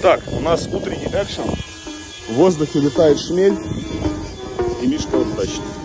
Так, у нас утренний экшен. В воздухе летает шмель, и Мишка его тащит.